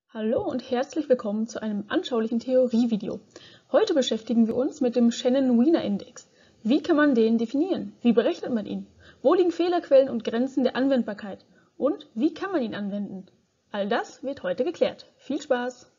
Hallo und herzlich willkommen zu einem anschaulichen Theorievideo. Heute beschäftigen wir uns mit dem Shannon-Wiener-Index. Wie kann man den definieren? Wie berechnet man ihn? Wo liegen Fehlerquellen und Grenzen der Anwendbarkeit? Und wie kann man ihn anwenden? All das wird heute geklärt. Viel Spaß!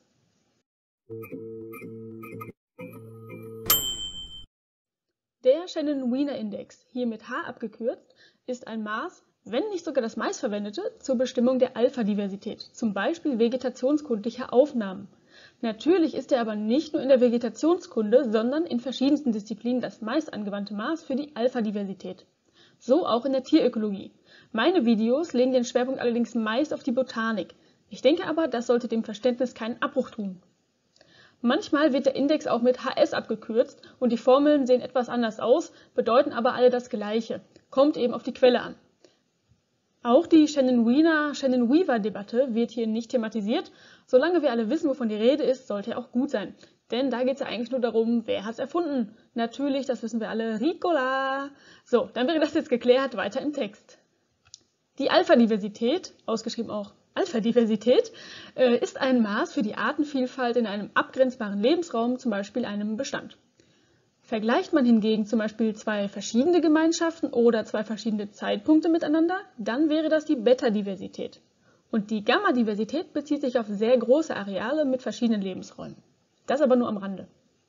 Der Shannon-Wiener-Index, hier mit H abgekürzt, ist ein Maß, wenn nicht sogar das meistverwendete, zur Bestimmung der Alpha-Diversität, zum Beispiel vegetationskundlicher Aufnahmen. Natürlich ist er aber nicht nur in der Vegetationskunde, sondern in verschiedensten Disziplinen das meist angewandte Maß für die Alpha-Diversität. So auch in der Tierökologie. Meine Videos legen den Schwerpunkt allerdings meist auf die Botanik. Ich denke aber, das sollte dem Verständnis keinen Abbruch tun. Manchmal wird der Index auch mit HS abgekürzt und die Formeln sehen etwas anders aus, bedeuten aber alle das Gleiche. Kommt eben auf die Quelle an. Auch die Shannon-Weaver-Debatte wird hier nicht thematisiert. Solange wir alle wissen, wovon die Rede ist, sollte er auch gut sein. Denn da geht es ja eigentlich nur darum, wer hat es erfunden. Natürlich, das wissen wir alle, Ricola. So, dann wäre das jetzt geklärt, weiter im Text. Die Alpha-Diversität, ausgeschrieben auch Alpha-Diversität, ist ein Maß für die Artenvielfalt in einem abgrenzbaren Lebensraum, zum Beispiel einem Bestand. Vergleicht man hingegen zum Beispiel zwei verschiedene Gemeinschaften oder zwei verschiedene Zeitpunkte miteinander, dann wäre das die Beta-Diversität. Und die Gamma-Diversität bezieht sich auf sehr große Areale mit verschiedenen Lebensräumen. Das aber nur am Rande.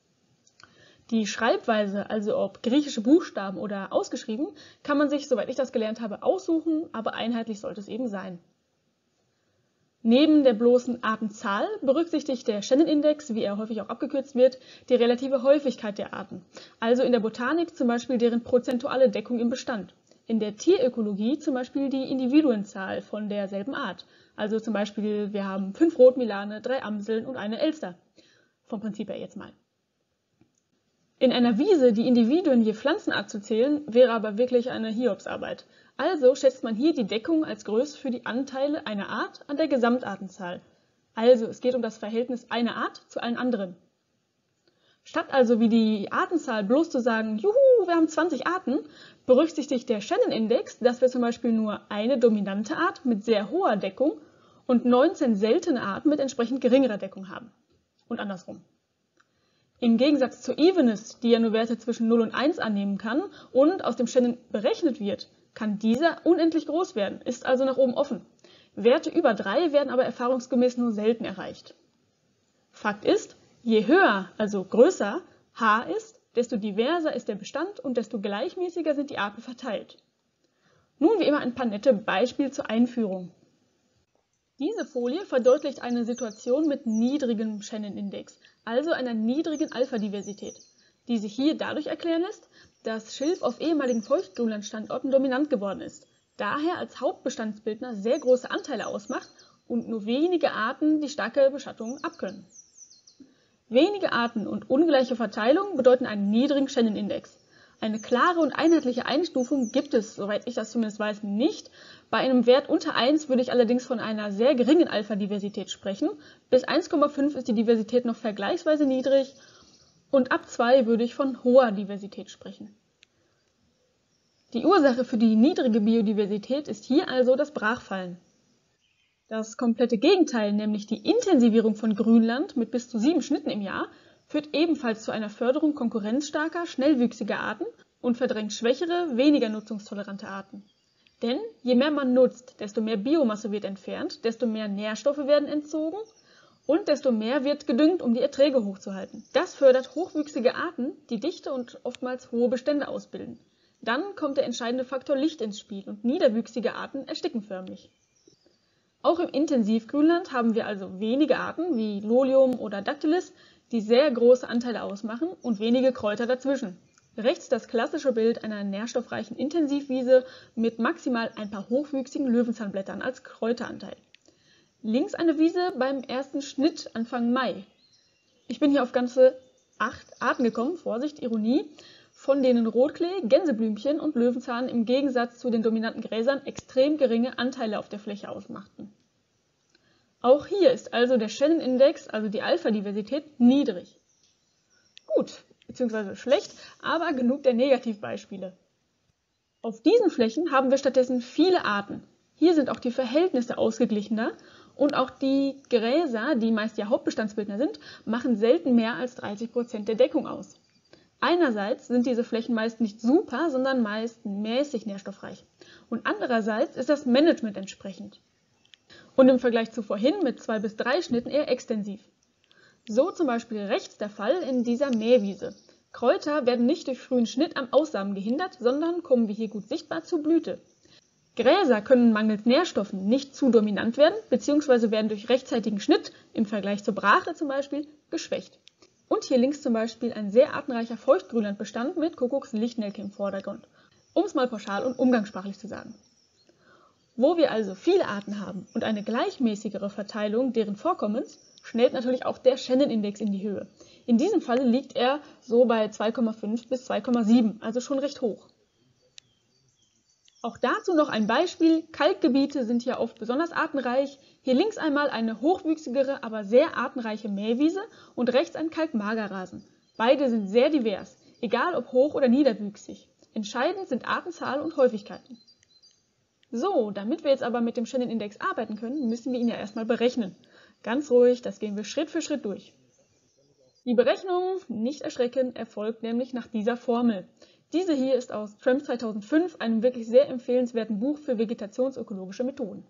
Die Schreibweise, also ob griechische Buchstaben oder ausgeschrieben, kann man sich, soweit ich das gelernt habe, aussuchen, aber einheitlich sollte es eben sein. Neben der bloßen Artenzahl berücksichtigt der Shannon-Index, wie er häufig auch abgekürzt wird, die relative Häufigkeit der Arten, also in der Botanik zum Beispiel deren prozentuale Deckung im Bestand, in der Tierökologie zum Beispiel die Individuenzahl von derselben Art, also zum Beispiel wir haben 5 Rotmilane, 3 Amseln und eine Elster, vom Prinzip her jetzt mal. In einer Wiese die Individuen je Pflanzenart zu zählen, wäre aber wirklich eine Hiobsarbeit. Also schätzt man hier die Deckung als Größe für die Anteile einer Art an der Gesamtartenzahl. Also es geht um das Verhältnis einer Art zu allen anderen. Statt also wie die Artenzahl bloß zu sagen, juhu, wir haben 20 Arten, berücksichtigt der Shannon-Index, dass wir zum Beispiel nur eine dominante Art mit sehr hoher Deckung und 19 seltene Arten mit entsprechend geringerer Deckung haben. Und andersrum. Im Gegensatz zur Evenness, die ja nur Werte zwischen 0 und 1 annehmen kann und aus dem Shannon berechnet wird, kann dieser unendlich groß werden, ist also nach oben offen. Werte über 3 werden aber erfahrungsgemäß nur selten erreicht. Fakt ist, je höher, also größer, H ist, desto diverser ist der Bestand und desto gleichmäßiger sind die Arten verteilt. Nun wie immer ein paar nette Beispiele zur Einführung. Diese Folie verdeutlicht eine Situation mit niedrigem Shannon-Index, also einer niedrigen Alpha-Diversität, die sich hier dadurch erklären lässt, dass Schilf auf ehemaligen Feuchtgrünlandstandorten dominant geworden ist, daher als Hauptbestandsbildner sehr große Anteile ausmacht und nur wenige Arten die starke Beschattung abkönnen. Wenige Arten und ungleiche Verteilung bedeuten einen niedrigen Shannon-Index. Eine klare und einheitliche Einstufung gibt es, soweit ich das zumindest weiß, nicht. Bei einem Wert unter 1 würde ich allerdings von einer sehr geringen Alpha-Diversität sprechen. Bis 1,5 ist die Diversität noch vergleichsweise niedrig und ab 2 würde ich von hoher Diversität sprechen. Die Ursache für die niedrige Biodiversität ist hier also das Brachfallen. Das komplette Gegenteil, nämlich die Intensivierung von Grünland mit bis zu 7 Schnitten im Jahr, führt ebenfalls zu einer Förderung konkurrenzstarker, schnellwüchsiger Arten und verdrängt schwächere, weniger nutzungstolerante Arten. Denn je mehr man nutzt, desto mehr Biomasse wird entfernt, desto mehr Nährstoffe werden entzogen und desto mehr wird gedüngt, um die Erträge hochzuhalten. Das fördert hochwüchsige Arten, die dichte und oftmals hohe Bestände ausbilden. Dann kommt der entscheidende Faktor Licht ins Spiel und niederwüchsige Arten ersticken förmlich. Auch im Intensivgrünland haben wir also wenige Arten wie Lolium oder Dactylis, die sehr große Anteile ausmachen und wenige Kräuter dazwischen. Rechts das klassische Bild einer nährstoffreichen Intensivwiese mit maximal ein paar hochwüchsigen Löwenzahnblättern als Kräuteranteil. Links eine Wiese beim ersten Schnitt Anfang Mai. Ich bin hier auf ganze 8 Arten gekommen, Vorsicht, Ironie, von denen Rotklee, Gänseblümchen und Löwenzahn im Gegensatz zu den dominanten Gräsern extrem geringe Anteile auf der Fläche ausmachten. Auch hier ist also der Shannon-Index, also die Alpha-Diversität, niedrig. Gut, beziehungsweise schlecht, aber genug der Negativbeispiele. Auf diesen Flächen haben wir stattdessen viele Arten. Hier sind auch die Verhältnisse ausgeglichener Und auch die Gräser, die meist ja Hauptbestandsbildner sind, machen selten mehr als 30% der Deckung aus. Einerseits sind diese Flächen meist nicht super, sondern meist mäßig nährstoffreich. Und andererseits ist das Management entsprechend. Und im Vergleich zu vorhin mit 2 bis 3 Schnitten eher extensiv. So zum Beispiel rechts der Fall in dieser Mähwiese. Kräuter werden nicht durch frühen Schnitt am Aussamen gehindert, sondern kommen wie hier gut sichtbar zur Blüte. Gräser können mangels Nährstoffen nicht zu dominant werden, bzw. werden durch rechtzeitigen Schnitt, im Vergleich zur Brache zum Beispiel, geschwächt. Und hier links zum Beispiel ein sehr artenreicher Feuchtgrünlandbestand mit Kuckuckslichtnelke im Vordergrund, um es mal pauschal und umgangssprachlich zu sagen. Wo wir also viele Arten haben und eine gleichmäßigere Verteilung deren Vorkommens, schnellt natürlich auch der Shannon-Index in die Höhe. In diesem Fall liegt er so bei 2,5 bis 2,7, also schon recht hoch. Auch dazu noch ein Beispiel. Kalkgebiete sind hier oft besonders artenreich. Hier links einmal eine hochwüchsigere, aber sehr artenreiche Mähwiese und rechts ein Kalkmagerrasen. Beide sind sehr divers, egal ob hoch- oder niederwüchsig. Entscheidend sind Artenzahl und Häufigkeiten. So, damit wir jetzt aber mit dem Shannon-Index arbeiten können, müssen wir ihn ja erstmal berechnen. Ganz ruhig, das gehen wir Schritt für Schritt durch. Die Berechnung, nicht erschrecken, erfolgt nämlich nach dieser Formel. Diese hier ist aus Tramp 2005, einem wirklich sehr empfehlenswerten Buch für vegetationsökologische Methoden.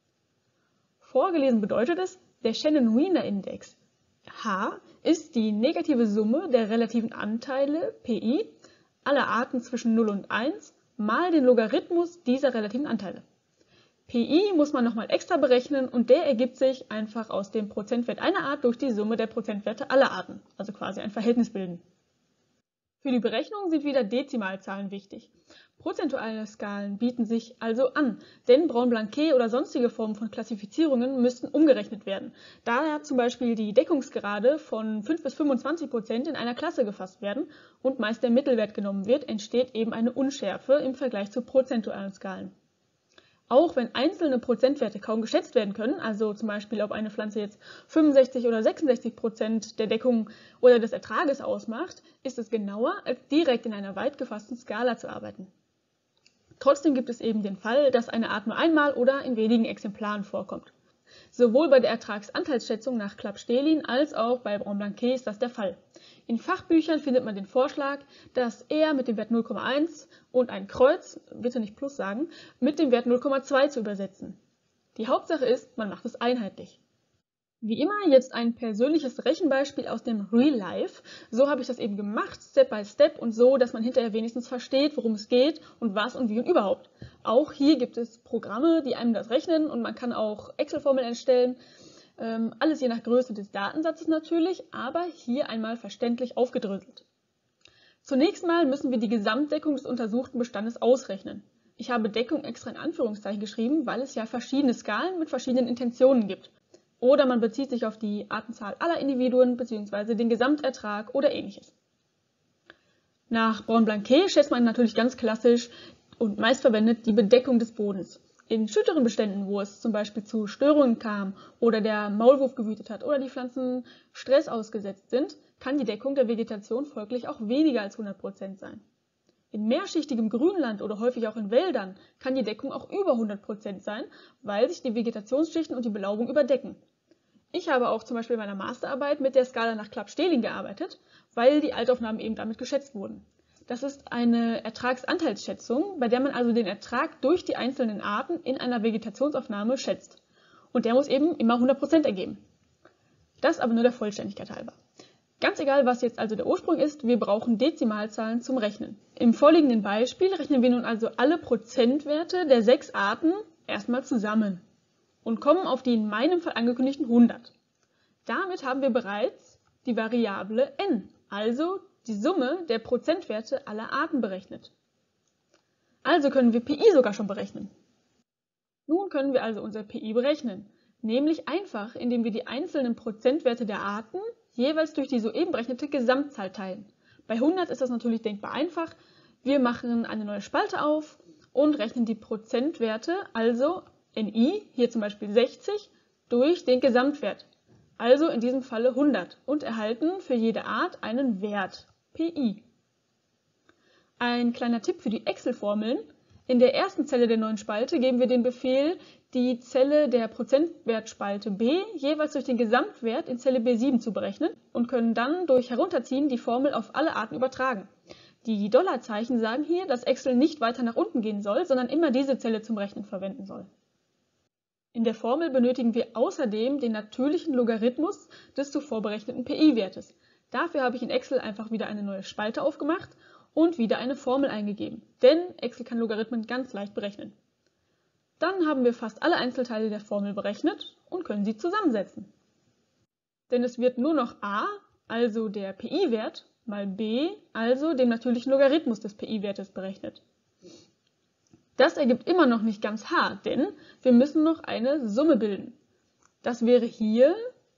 Vorgelesen bedeutet es, der Shannon-Wiener-Index H ist die negative Summe der relativen Anteile Pi aller Arten zwischen 0 und 1 mal den Logarithmus dieser relativen Anteile. Pi muss man nochmal extra berechnen und der ergibt sich einfach aus dem Prozentwert einer Art durch die Summe der Prozentwerte aller Arten, also quasi ein Verhältnis bilden. Für die Berechnung sind wieder Dezimalzahlen wichtig. Prozentuale Skalen bieten sich also an, denn Braun-Blanquet oder sonstige Formen von Klassifizierungen müssten umgerechnet werden. Daher zum Beispiel die Deckungsgrade von 5 bis 25% in einer Klasse gefasst werden und meist der Mittelwert genommen wird, entsteht eben eine Unschärfe im Vergleich zu prozentualen Skalen. Auch wenn einzelne Prozentwerte kaum geschätzt werden können, also zum Beispiel ob eine Pflanze jetzt 65 oder 66% der Deckung oder des Ertrages ausmacht, ist es genauer, als direkt in einer weit gefassten Skala zu arbeiten. Trotzdem gibt es eben den Fall, dass eine Art nur einmal oder in wenigen Exemplaren vorkommt. Sowohl bei der Ertragsanteilsschätzung nach Clapp-Stehlin als auch bei Braun-Blanquet ist das der Fall. In Fachbüchern findet man den Vorschlag, das R mit dem Wert 0,1 und ein Kreuz, bitte nicht Plus sagen, mit dem Wert 0,2 zu übersetzen. Die Hauptsache ist, man macht es einheitlich. Wie immer jetzt ein persönliches Rechenbeispiel aus dem Real Life. So habe ich das eben gemacht, Step by Step und so, dass man hinterher wenigstens versteht, worum es geht und was und wie und überhaupt. Auch hier gibt es Programme, die einem das rechnen und man kann auch Excel-Formeln erstellen. Alles je nach Größe des Datensatzes natürlich, aber hier einmal verständlich aufgedröselt. Zunächst mal müssen wir die Gesamtdeckung des untersuchten Bestandes ausrechnen. Ich habe Deckung extra in Anführungszeichen geschrieben, weil es ja verschiedene Skalen mit verschiedenen Intentionen gibt. Oder man bezieht sich auf die Artenzahl aller Individuen bzw. den Gesamtertrag oder ähnliches. Nach Braun-Blanquet schätzt man natürlich ganz klassisch und meist verwendet die Bedeckung des Bodens. In schütteren Beständen, wo es zum Beispiel zu Störungen kam oder der Maulwurf gewütet hat oder die Pflanzen Stress ausgesetzt sind, kann die Deckung der Vegetation folglich auch weniger als 100% sein. In mehrschichtigem Grünland oder häufig auch in Wäldern kann die Deckung auch über 100% sein, weil sich die Vegetationsschichten und die Belaubung überdecken. Ich habe auch zum Beispiel in meiner Masterarbeit mit der Skala nach Clapp-Stehlin gearbeitet, weil die Altaufnahmen eben damit geschätzt wurden. Das ist eine Ertragsanteilsschätzung, bei der man also den Ertrag durch die einzelnen Arten in einer Vegetationsaufnahme schätzt. Und der muss eben immer 100% ergeben. Das aber nur der Vollständigkeit halber. Ganz egal, was jetzt also der Ursprung ist, wir brauchen Dezimalzahlen zum Rechnen. Im vorliegenden Beispiel rechnen wir nun also alle Prozentwerte der 6 Arten erstmal zusammen und kommen auf die in meinem Fall angekündigten 100. Damit haben wir bereits die Variable n, also die Summe der Prozentwerte aller Arten berechnet. Also können wir Pi sogar schon berechnen. Nun können wir also unser Pi berechnen, nämlich einfach, indem wir die einzelnen Prozentwerte der Arten jeweils durch die soeben berechnete Gesamtzahl teilen. Bei 100 ist das natürlich denkbar einfach. Wir machen eine neue Spalte auf und rechnen die Prozentwerte, also Ni, hier zum Beispiel 60, durch den Gesamtwert, also in diesem Falle 100, und erhalten für jede Art einen Wert, Pi. Ein kleiner Tipp für die Excel-Formeln. In der ersten Zelle der neuen Spalte geben wir den Befehl die Zelle der Prozentwertspalte B jeweils durch den Gesamtwert in Zelle B7 zu berechnen und können dann durch Herunterziehen die Formel auf alle Arten übertragen. Die Dollarzeichen sagen hier, dass Excel nicht weiter nach unten gehen soll, sondern immer diese Zelle zum Rechnen verwenden soll. In der Formel benötigen wir außerdem den natürlichen Logarithmus des zuvor berechneten PI-Wertes. Dafür habe ich in Excel einfach wieder eine neue Spalte aufgemacht und wieder eine Formel eingegeben, denn Excel kann Logarithmen ganz leicht berechnen. Dann haben wir fast alle Einzelteile der Formel berechnet und können sie zusammensetzen. Denn es wird nur noch a, also der PI-Wert, mal b, also dem natürlichen Logarithmus des PI-Wertes berechnet. Das ergibt immer noch nicht ganz h, denn wir müssen noch eine Summe bilden. Das wäre hier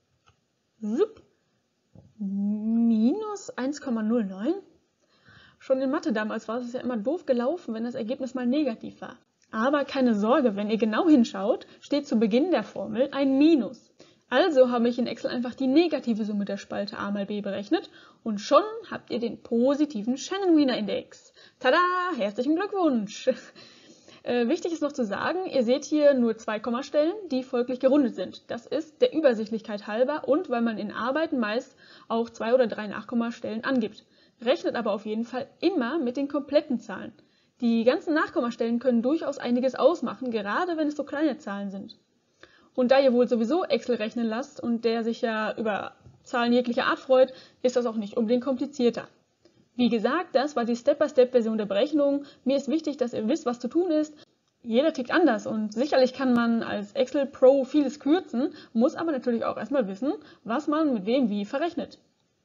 minus 1,09. Schon in Mathe damals war es ja immer doof gelaufen, wenn das Ergebnis mal negativ war. Aber keine Sorge, wenn ihr genau hinschaut, steht zu Beginn der Formel ein Minus. Also habe ich in Excel einfach die negative Summe der Spalte a mal b berechnet und schon habt ihr den positiven Shannon-Wiener-Index. Tada! Herzlichen Glückwunsch! Wichtig ist noch zu sagen, ihr seht hier nur 2 Kommastellen, die folglich gerundet sind. Das ist der Übersichtlichkeit halber und weil man in Arbeiten meist auch 2 oder 3 Nachkommastellen angibt. Rechnet aber auf jeden Fall immer mit den kompletten Zahlen. Die ganzen Nachkommastellen können durchaus einiges ausmachen, gerade wenn es so kleine Zahlen sind. Und da ihr wohl sowieso Excel rechnen lasst und der sich ja über Zahlen jeglicher Art freut, ist das auch nicht unbedingt komplizierter. Wie gesagt, das war die Step-by-Step-Version der Berechnung. Mir ist wichtig, dass ihr wisst, was zu tun ist. Jeder tickt anders und sicherlich kann man als Excel Pro vieles kürzen, muss aber natürlich auch erstmal wissen, was man mit wem wie verrechnet.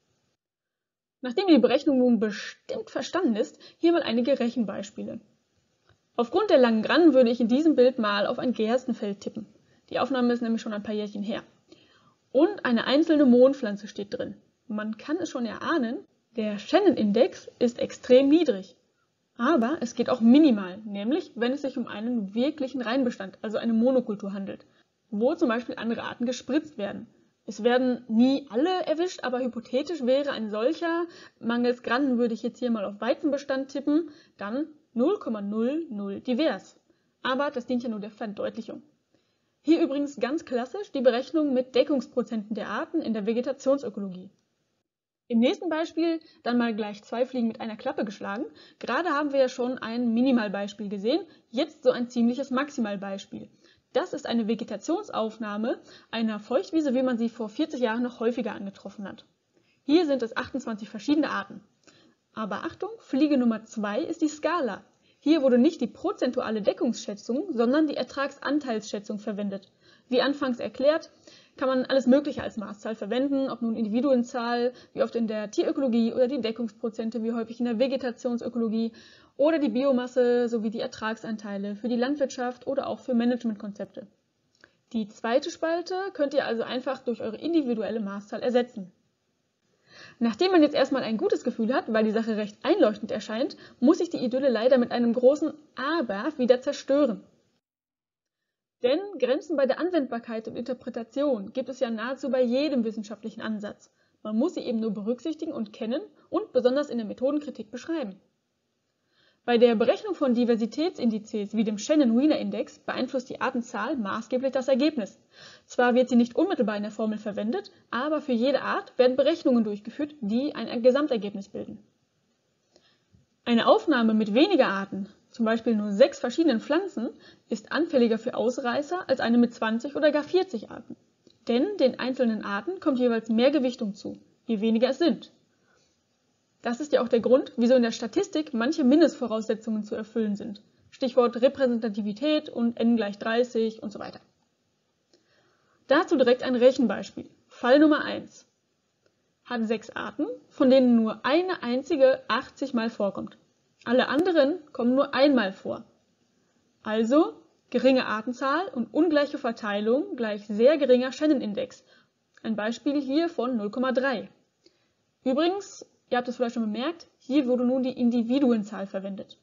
Nachdem die Berechnung nun bestimmt verstanden ist, hier mal einige Rechenbeispiele. Aufgrund der langen Grannen würde ich in diesem Bild mal auf ein Gerstenfeld tippen. Die Aufnahme ist nämlich schon ein paar Jährchen her. Und eine einzelne Mohnpflanze steht drin. Man kann es schon erahnen, der Shannon-Index ist extrem niedrig. Aber es geht auch minimal, nämlich wenn es sich um einen wirklichen Reinbestand, also eine Monokultur handelt, wo zum Beispiel andere Arten gespritzt werden. Es werden nie alle erwischt, aber hypothetisch wäre ein solcher, mangels Grannen würde ich jetzt hier mal auf Weizenbestand tippen, dann 0,00 divers. Aber das dient ja nur der Verdeutlichung. Hier übrigens ganz klassisch die Berechnung mit Deckungsprozenten der Arten in der Vegetationsökologie. Im nächsten Beispiel dann mal gleich 2 Fliegen mit einer Klappe geschlagen. Gerade haben wir ja schon ein Minimalbeispiel gesehen, jetzt so ein ziemliches Maximalbeispiel. Das ist eine Vegetationsaufnahme einer Feuchtwiese, wie man sie vor 40 Jahren noch häufiger angetroffen hat. Hier sind es 28 verschiedene Arten. Aber Achtung, Fliege Nummer 2 ist die Skala. Hier wurde nicht die prozentuale Deckungsschätzung, sondern die Ertragsanteilsschätzung verwendet. Wie anfangs erklärt, kann man alles Mögliche als Maßzahl verwenden, ob nun Individuenzahl, wie oft in der Tierökologie, oder die Deckungsprozente, wie häufig in der Vegetationsökologie, oder die Biomasse sowie die Ertragsanteile für die Landwirtschaft oder auch für Managementkonzepte. Die zweite Spalte könnt ihr also einfach durch eure individuelle Maßzahl ersetzen. Nachdem man jetzt erstmal ein gutes Gefühl hat, weil die Sache recht einleuchtend erscheint, muss ich die Idylle leider mit einem großen Aber wieder zerstören. Denn Grenzen bei der Anwendbarkeit und Interpretation gibt es ja nahezu bei jedem wissenschaftlichen Ansatz. Man muss sie eben nur berücksichtigen und kennen und besonders in der Methodenkritik beschreiben. Bei der Berechnung von Diversitätsindizes wie dem Shannon-Wiener-Index beeinflusst die Artenzahl maßgeblich das Ergebnis. Zwar wird sie nicht unmittelbar in der Formel verwendet, aber für jede Art werden Berechnungen durchgeführt, die ein Gesamtergebnis bilden. Eine Aufnahme mit weniger Arten, zum Beispiel nur 6 verschiedenen Pflanzen, ist anfälliger für Ausreißer als eine mit 20 oder gar 40 Arten. Denn den einzelnen Arten kommt jeweils mehr Gewichtung zu, je weniger es sind. Das ist ja auch der Grund, wieso in der Statistik manche Mindestvoraussetzungen zu erfüllen sind. Stichwort Repräsentativität und n = 30 und so weiter. Dazu direkt ein Rechenbeispiel. Fall Nummer 1 hat 6 Arten, von denen nur eine einzige 80 Mal vorkommt. Alle anderen kommen nur einmal vor. Also geringe Artenzahl und ungleiche Verteilung gleich sehr geringer Shannon-Index. Ein Beispiel hier von 0,3. Übrigens, ihr habt es vielleicht schon bemerkt, hier wurde nun die Individuenzahl verwendet.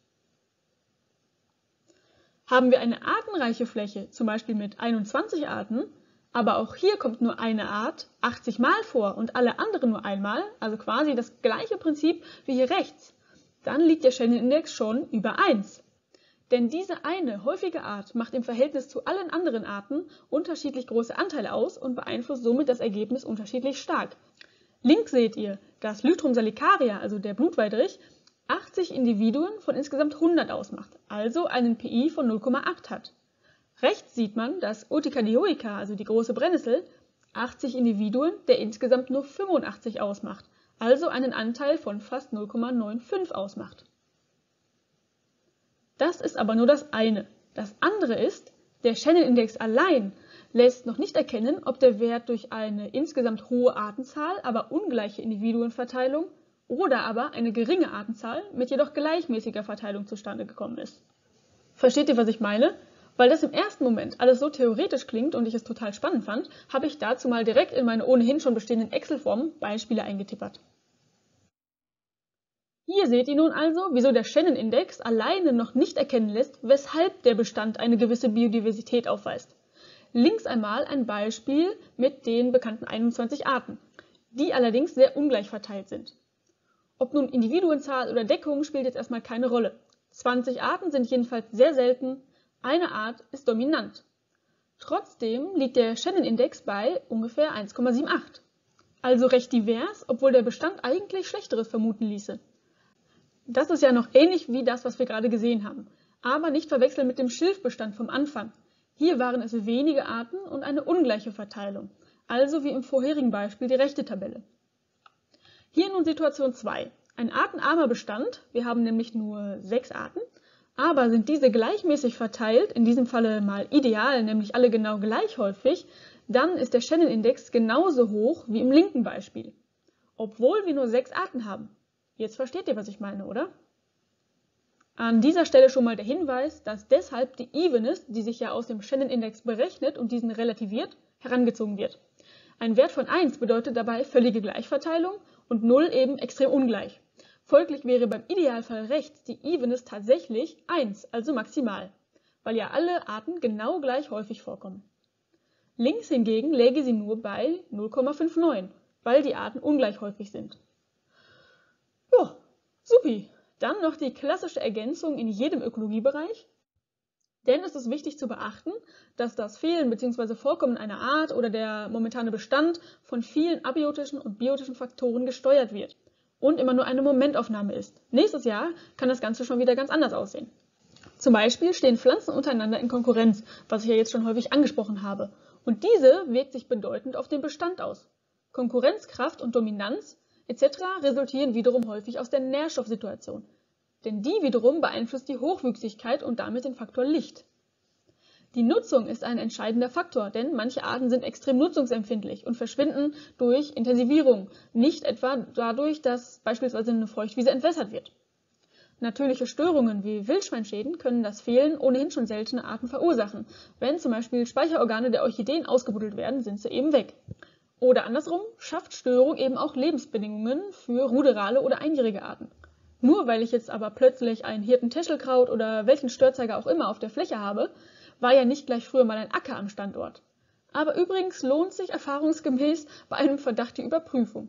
Haben wir eine artenreiche Fläche, zum Beispiel mit 21 Arten, aber auch hier kommt nur eine Art 80 Mal vor und alle anderen nur einmal, also quasi das gleiche Prinzip wie hier rechts, dann liegt der Shannon-Index schon über 1. Denn diese eine häufige Art macht im Verhältnis zu allen anderen Arten unterschiedlich große Anteile aus und beeinflusst somit das Ergebnis unterschiedlich stark. Links seht ihr, dass Lythrum salicaria, also der Blutweidrich, 80 Individuen von insgesamt 100 ausmacht, also einen PI von 0,8 hat. Rechts sieht man, dass Urtica dioica, also die große Brennnessel, 80 Individuen der insgesamt nur 85 ausmacht, also einen Anteil von fast 0,95 ausmacht. Das ist aber nur das eine. Das andere ist, der Shannon-Index allein lässt noch nicht erkennen, ob der Wert durch eine insgesamt hohe Artenzahl, aber ungleiche Individuenverteilung oder aber eine geringe Artenzahl mit jedoch gleichmäßiger Verteilung zustande gekommen ist. Versteht ihr, was ich meine? Weil das im ersten Moment alles so theoretisch klingt und ich es total spannend fand, habe ich dazu mal direkt in meine ohnehin schon bestehenden Excel-Formen Beispiele eingetippert. Hier seht ihr nun also, wieso der Shannon-Index alleine noch nicht erkennen lässt, weshalb der Bestand eine gewisse Biodiversität aufweist. Links einmal ein Beispiel mit den bekannten 21 Arten, die allerdings sehr ungleich verteilt sind. Ob nun Individuenzahl oder Deckung spielt jetzt erstmal keine Rolle. 20 Arten sind jedenfalls sehr selten, eine Art ist dominant. Trotzdem liegt der Shannon-Index bei ungefähr 1,78. Also recht divers, obwohl der Bestand eigentlich Schlechteres vermuten ließe. Das ist ja noch ähnlich wie das, was wir gerade gesehen haben, aber nicht verwechseln mit dem Schilfbestand vom Anfang. Hier waren es wenige Arten und eine ungleiche Verteilung, also wie im vorherigen Beispiel die rechte Tabelle. Hier nun Situation 2. Ein artenarmer Bestand, wir haben nämlich nur 6 Arten, aber sind diese gleichmäßig verteilt, in diesem Falle mal ideal, nämlich alle genau gleich häufig, dann ist der Shannon-Index genauso hoch wie im linken Beispiel, obwohl wir nur 6 Arten haben. Jetzt versteht ihr, was ich meine, oder? An dieser Stelle schon mal der Hinweis, dass deshalb die Evenness, die sich ja aus dem Shannon-Index berechnet und diesen relativiert, herangezogen wird. Ein Wert von 1 bedeutet dabei völlige Gleichverteilung und 0 eben extrem ungleich. Folglich wäre beim Idealfall rechts die Evenness tatsächlich 1, also maximal, weil ja alle Arten genau gleich häufig vorkommen. Links hingegen läge sie nur bei 0,59, weil die Arten ungleich häufig sind. Ja, supi. Dann noch die klassische Ergänzung in jedem Ökologiebereich. Denn es ist wichtig zu beachten, dass das Fehlen bzw. Vorkommen einer Art oder der momentane Bestand von vielen abiotischen und biotischen Faktoren gesteuert wird und immer nur eine Momentaufnahme ist. Nächstes Jahr kann das Ganze schon wieder ganz anders aussehen. Zum Beispiel stehen Pflanzen untereinander in Konkurrenz, was ich ja jetzt schon häufig angesprochen habe. Und diese wirkt sich bedeutend auf den Bestand aus. Konkurrenzkraft und Dominanz etc. resultieren wiederum häufig aus der Nährstoffsituation, denn die wiederum beeinflusst die Hochwüchsigkeit und damit den Faktor Licht. Die Nutzung ist ein entscheidender Faktor, denn manche Arten sind extrem nutzungsempfindlich und verschwinden durch Intensivierung, nicht etwa dadurch, dass beispielsweise eine Feuchtwiese entwässert wird. Natürliche Störungen wie Wildschweinschäden können das Fehlen ohnehin schon seltener Arten verursachen. Wenn zum Beispiel Speicherorgane der Orchideen ausgebuddelt werden, sind sie eben weg. Oder andersrum schafft Störung eben auch Lebensbedingungen für ruderale oder einjährige Arten. Nur weil ich jetzt aber plötzlich ein Hirtentäschelkraut oder welchen Störzeiger auch immer auf der Fläche habe, war ja nicht gleich früher mal ein Acker am Standort. Aber übrigens lohnt sich erfahrungsgemäß bei einem Verdacht die Überprüfung.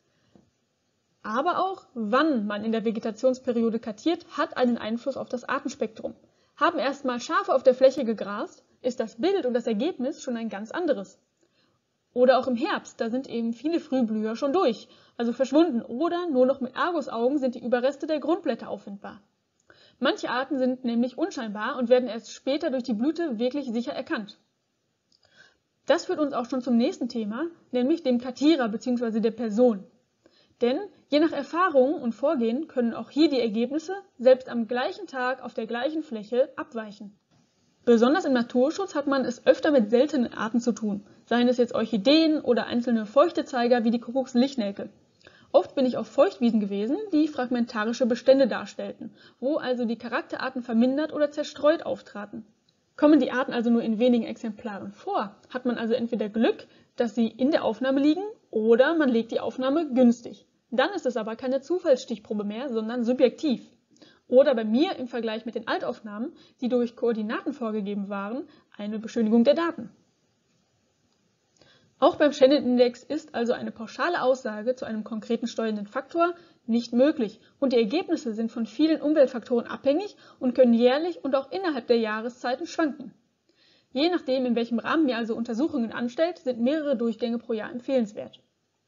Aber auch, wann man in der Vegetationsperiode kartiert, hat einen Einfluss auf das Artenspektrum. Haben erstmal Schafe auf der Fläche gegrast, ist das Bild und das Ergebnis schon ein ganz anderes. Oder auch im Herbst, da sind eben viele Frühblüher schon durch, also verschwunden, oder nur noch mit Argusaugen sind die Überreste der Grundblätter auffindbar. Manche Arten sind nämlich unscheinbar und werden erst später durch die Blüte wirklich sicher erkannt. Das führt uns auch schon zum nächsten Thema, nämlich dem Kartierer bzw. der Person. Denn je nach Erfahrung und Vorgehen können auch hier die Ergebnisse selbst am gleichen Tag auf der gleichen Fläche abweichen. Besonders im Naturschutz hat man es öfter mit seltenen Arten zu tun, seien es jetzt Orchideen oder einzelne Feuchtezeiger wie die Kuckuckslichtnelke. Oft bin ich auf Feuchtwiesen gewesen, die fragmentarische Bestände darstellten, wo also die Charakterarten vermindert oder zerstreut auftraten. Kommen die Arten also nur in wenigen Exemplaren vor, hat man also entweder Glück, dass sie in der Aufnahme liegen, oder man legt die Aufnahme günstig. Dann ist es aber keine Zufallsstichprobe mehr, sondern subjektiv. Oder bei mir im Vergleich mit den Altaufnahmen, die durch Koordinaten vorgegeben waren, eine Beschönigung der Daten. Auch beim Shannon-Index ist also eine pauschale Aussage zu einem konkreten steuernden Faktor nicht möglich und die Ergebnisse sind von vielen Umweltfaktoren abhängig und können jährlich und auch innerhalb der Jahreszeiten schwanken. Je nachdem, in welchem Rahmen ihr also Untersuchungen anstellt, sind mehrere Durchgänge pro Jahr empfehlenswert.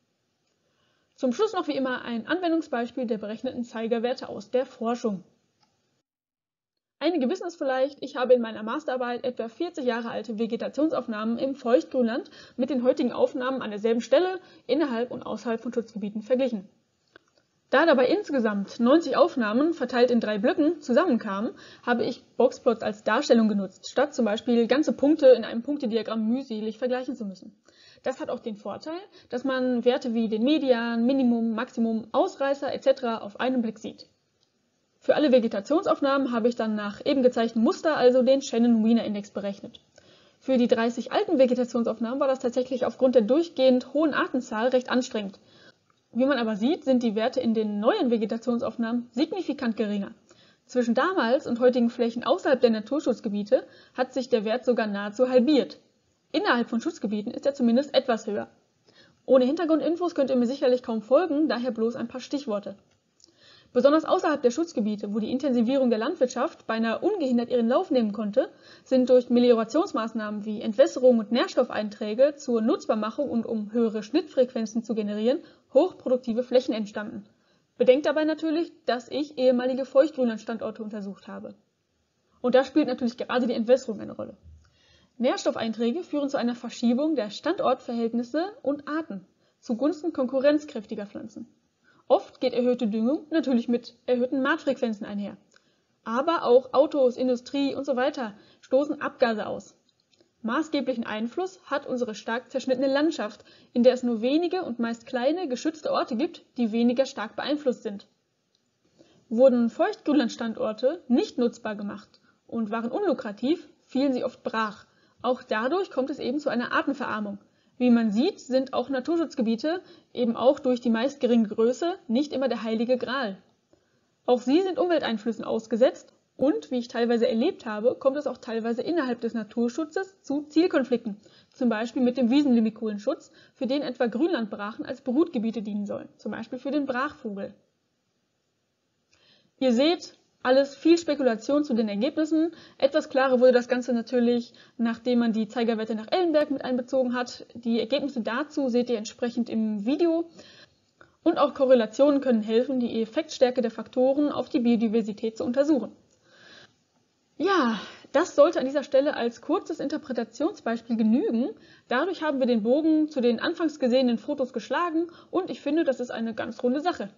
Zum Schluss noch wie immer ein Anwendungsbeispiel der berechneten Zeigerwerte aus der Forschung. Einige wissen es vielleicht, ich habe in meiner Masterarbeit etwa 40 Jahre alte Vegetationsaufnahmen im Feuchtgrünland mit den heutigen Aufnahmen an derselben Stelle innerhalb und außerhalb von Schutzgebieten verglichen. Da dabei insgesamt 90 Aufnahmen verteilt in 3 Blöcken zusammenkamen, habe ich Boxplots als Darstellung genutzt, statt zum Beispiel ganze Punkte in einem Punktediagramm mühselig vergleichen zu müssen. Das hat auch den Vorteil, dass man Werte wie den Median, Minimum, Maximum, Ausreißer etc. auf einen Blick sieht. Für alle Vegetationsaufnahmen habe ich dann nach eben gezeichneten Muster also den Shannon-Wiener-Index berechnet. Für die 30 alten Vegetationsaufnahmen war das tatsächlich aufgrund der durchgehend hohen Artenzahl recht anstrengend. Wie man aber sieht, sind die Werte in den neuen Vegetationsaufnahmen signifikant geringer. Zwischen damals und heutigen Flächen außerhalb der Naturschutzgebiete hat sich der Wert sogar nahezu halbiert. Innerhalb von Schutzgebieten ist er zumindest etwas höher. Ohne Hintergrundinfos könnt ihr mir sicherlich kaum folgen, daher bloß ein paar Stichworte. Besonders außerhalb der Schutzgebiete, wo die Intensivierung der Landwirtschaft beinahe ungehindert ihren Lauf nehmen konnte, sind durch Meliorationsmaßnahmen wie Entwässerung und Nährstoffeinträge zur Nutzbarmachung und um höhere Schnittfrequenzen zu generieren, hochproduktive Flächen entstanden. Bedenkt dabei natürlich, dass ich ehemalige Feuchtgrünlandstandorte untersucht habe. Und da spielt natürlich gerade die Entwässerung eine Rolle. Nährstoffeinträge führen zu einer Verschiebung der Standortverhältnisse und Arten zugunsten konkurrenzkräftiger Pflanzen. Oft geht erhöhte Düngung natürlich mit erhöhten Maatfrequenzen einher. Aber auch Autos, Industrie usw. stoßen Abgase aus. Maßgeblichen Einfluss hat unsere stark zerschnittene Landschaft, in der es nur wenige und meist kleine geschützte Orte gibt, die weniger stark beeinflusst sind. Wurden Feuchtgrünlandstandorte nicht nutzbar gemacht und waren unlukrativ, fielen sie oft brach. Auch dadurch kommt es eben zu einer Artenverarmung. Wie man sieht, sind auch Naturschutzgebiete, eben auch durch die meist geringe Größe, nicht immer der heilige Gral. Auch sie sind Umwelteinflüssen ausgesetzt und, wie ich teilweise erlebt habe, kommt es auch teilweise innerhalb des Naturschutzes zu Zielkonflikten, zum Beispiel mit dem Wiesenlimikulenschutz, für den etwa Grünlandbrachen als Brutgebiete dienen sollen, zum Beispiel für den Brachvogel. Ihr seht, alles viel Spekulation zu den Ergebnissen. Etwas klarer wurde das Ganze natürlich, nachdem man die Zeigerwerte nach Ellenberg mit einbezogen hat. Die Ergebnisse dazu seht ihr entsprechend im Video. Und auch Korrelationen können helfen, die Effektstärke der Faktoren auf die Biodiversität zu untersuchen. Ja, das sollte an dieser Stelle als kurzes Interpretationsbeispiel genügen. Dadurch haben wir den Bogen zu den anfangs gesehenen Fotos geschlagen und ich finde, das ist eine ganz runde Sache.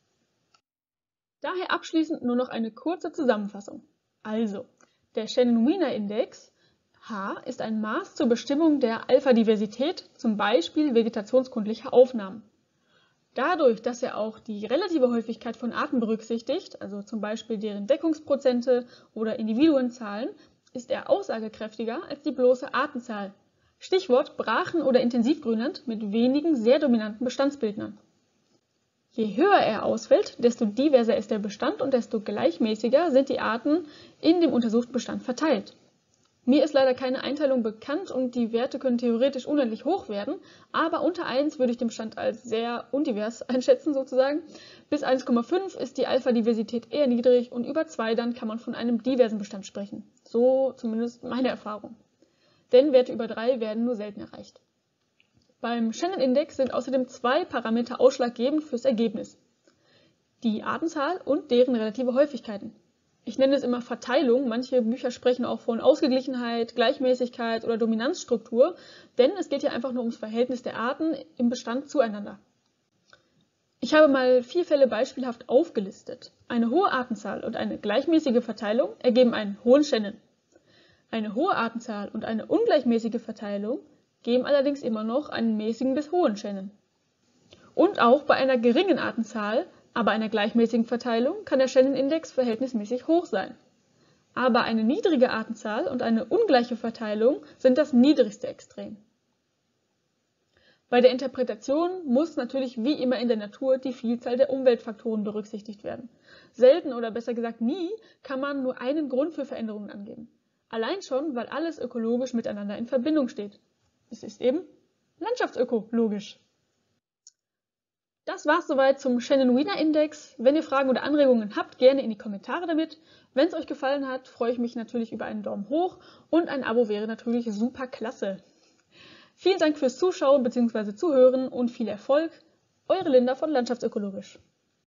Daher abschließend nur noch eine kurze Zusammenfassung. Also, der Shannon-Wiener-Index H ist ein Maß zur Bestimmung der Alpha-Diversität, zum Beispiel vegetationskundlicher Aufnahmen. Dadurch, dass er auch die relative Häufigkeit von Arten berücksichtigt, also zum Beispiel deren Deckungsprozente oder Individuenzahlen, ist er aussagekräftiger als die bloße Artenzahl. Stichwort Brachen- oder Intensivgrünland mit wenigen sehr dominanten Bestandsbildnern. Je höher er ausfällt, desto diverser ist der Bestand und desto gleichmäßiger sind die Arten in dem untersuchten Bestand verteilt. Mir ist leider keine Einteilung bekannt und die Werte können theoretisch unendlich hoch werden, aber unter 1 würde ich den Bestand als sehr undivers einschätzen sozusagen. Bis 1,5 ist die Alpha-Diversität eher niedrig und über 2 dann kann man von einem diversen Bestand sprechen. So zumindest meine Erfahrung. Denn Werte über 3 werden nur selten erreicht. Beim Shannon-Index sind außerdem 2 Parameter ausschlaggebend fürs Ergebnis. Die Artenzahl und deren relative Häufigkeiten. Ich nenne es immer Verteilung, manche Bücher sprechen auch von Ausgeglichenheit, Gleichmäßigkeit oder Dominanzstruktur, denn es geht hier einfach nur ums Verhältnis der Arten im Bestand zueinander. Ich habe mal 4 Fälle beispielhaft aufgelistet. Eine hohe Artenzahl und eine gleichmäßige Verteilung ergeben einen hohen Shannon. Eine hohe Artenzahl und eine ungleichmäßige Verteilung geben allerdings immer noch einen mäßigen bis hohen Shannon. Und auch bei einer geringen Artenzahl, aber einer gleichmäßigen Verteilung kann der Shannon-Index verhältnismäßig hoch sein. Aber eine niedrige Artenzahl und eine ungleiche Verteilung sind das niedrigste Extrem. Bei der Interpretation muss natürlich wie immer in der Natur die Vielzahl der Umweltfaktoren berücksichtigt werden. Selten oder besser gesagt nie kann man nur einen Grund für Veränderungen angeben. Allein schon, weil alles ökologisch miteinander in Verbindung steht. Es ist eben landschaftsökologisch. Das Das war's soweit zum Shannon-Wiener-Index. Wenn ihr Fragen oder Anregungen habt, gerne in die Kommentare damit. Wenn es euch gefallen hat, freue ich mich natürlich über einen Daumen hoch und ein Abo wäre natürlich super klasse. Vielen Dank fürs Zuschauen bzw. Zuhören und viel Erfolg. Eure Linda von Landschaftsökologisch.